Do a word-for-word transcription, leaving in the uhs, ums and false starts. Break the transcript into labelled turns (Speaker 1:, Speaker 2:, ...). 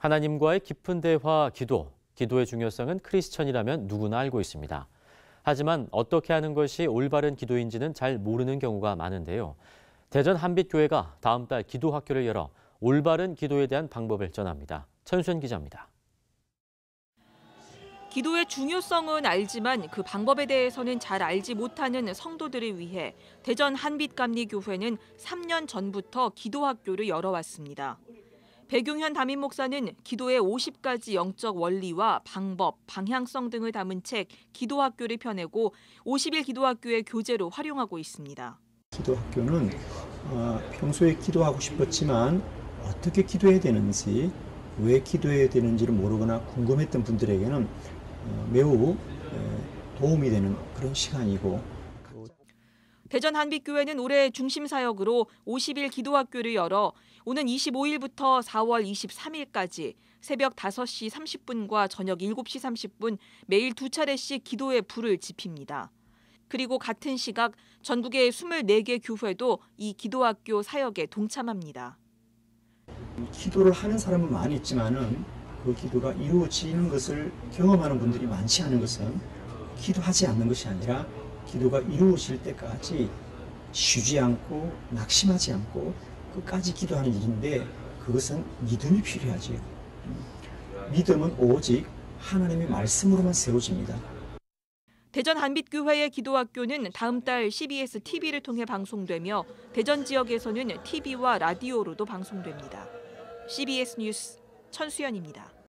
Speaker 1: 하나님과의 깊은 대화, 기도, 기도의 중요성은 크리스천이라면 누구나 알고 있습니다. 하지만 어떻게 하는 것이 올바른 기도인지는 잘 모르는 경우가 많은데요. 대전 한빛교회가 다음 달 기도학교를 열어 올바른 기도에 대한 방법을 전합니다. 천수연 기자입니다.
Speaker 2: 기도의 중요성은 알지만 그 방법에 대해서는 잘 알지 못하는 성도들을 위해 대전 한빛감리교회는 삼 년 전부터 기도학교를 열어왔습니다. 백용현 담임 목사는 기도의 오십 가지 영적 원리와 방법, 방향성 등을 담은 책 기도학교를 펴내고 오십 일 기도학교의 교재로 활용하고 있습니다.
Speaker 3: 기도학교는 어, 평소에 기도하고 싶었지만 어떻게 기도해야 되는지, 왜 기도해야 되는지를 모르거나 궁금했던 분들에게는 어, 매우 에, 도움이 되는 그런 시간이고.
Speaker 2: 대전 한빛교회는 올해 중심사역으로 오십 일 기도학교를 열어 오는 이십오 일부터 사월 이십삼 일까지 새벽 다섯 시 삼십 분과 저녁 일곱 시 삼십 분 매일 두 차례씩 기도의 불을 지핍니다. 그리고 같은 시각 전국의 이십사 개 교회도 이 기도학교 사역에 동참합니다.
Speaker 3: 기도를 하는 사람은 많이 있지만은 그 기도가 이루어지는 것을 경험하는 분들이 많지 않은 것은 기도하지 않는 것이 아니라 기도가 이루어질 때까지 쉬지 않고 낙심하지 않고 끝까지 기도하는 일인데, 그것은 믿음이 필요하죠. 믿음은 오직 하나님의 말씀으로만 세워집니다.
Speaker 2: 대전 한빛교회의 기도학교는 다음 달 씨비에스 티비를 통해 방송되며 대전 지역에서는 티비와 라디오로도 방송됩니다. 씨비에스 뉴스 천수연입니다.